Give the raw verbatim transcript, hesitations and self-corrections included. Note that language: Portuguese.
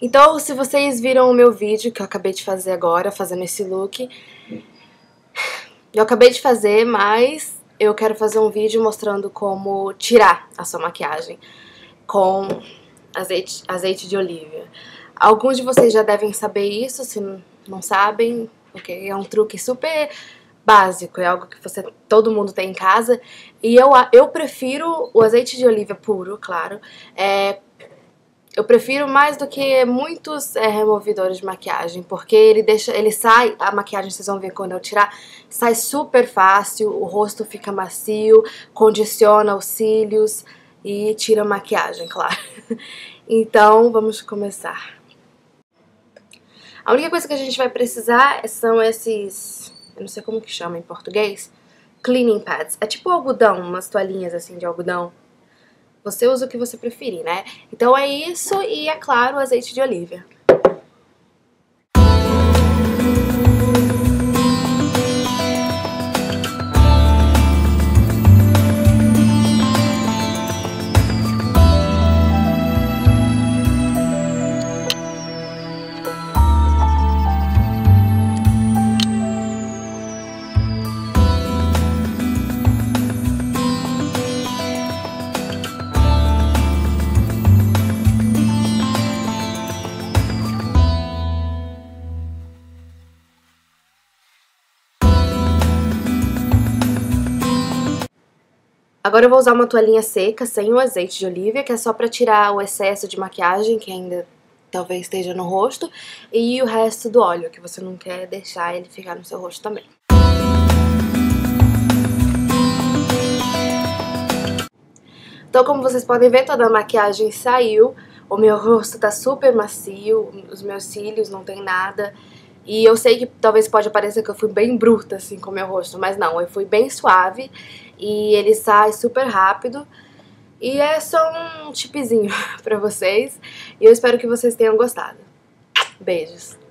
Então, se vocês viram o meu vídeo que eu acabei de fazer agora, fazendo esse look, eu acabei de fazer, mas eu quero fazer um vídeo mostrando como tirar a sua maquiagem com azeite, azeite de oliva. Alguns de vocês já devem saber isso, se não sabem, porque é um truque super básico, é algo que você, todo mundo tem em casa. E eu, eu prefiro o azeite de oliva puro, claro, é... Eu prefiro mais do que muitos é, removedores de maquiagem, porque ele deixa, ele sai, a maquiagem, vocês vão ver quando eu tirar, sai super fácil, o rosto fica macio, condiciona os cílios e tira a maquiagem, claro. Então, vamos começar. A única coisa que a gente vai precisar são esses, eu não sei como que chama em português, cleaning pads. É tipo algodão, umas toalhinhas assim de algodão. Você usa o que você preferir, né? Então é isso e, é claro, o azeite de oliva. Agora eu vou usar uma toalhinha seca, sem o azeite de oliva, que é só pra tirar o excesso de maquiagem que ainda talvez esteja no rosto, e o resto do óleo, que você não quer deixar ele ficar no seu rosto também. Então, como vocês podem ver, toda a maquiagem saiu, o meu rosto tá super macio, os meus cílios não tem nada. E eu sei que talvez pode parecer que eu fui bem bruta assim com o meu rosto, mas não, eu fui bem suave e ele sai super rápido. E é só um tipzinho pra vocês. E eu espero que vocês tenham gostado. Beijos!